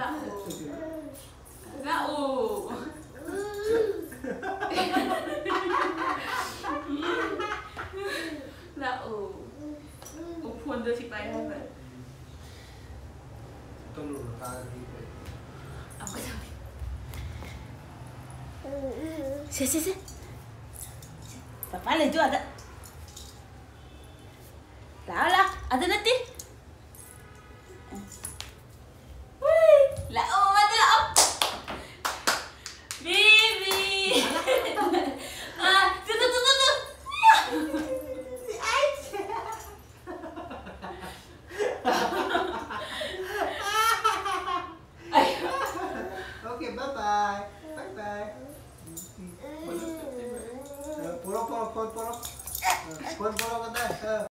Upon the ship I have it. Don't look at it. Papa le jual ada. Lah, ada nanti. Wih, lah ada lah. Baby. Tu. Si Aisyah. Okay, bye-bye. Puro. Puro ka na.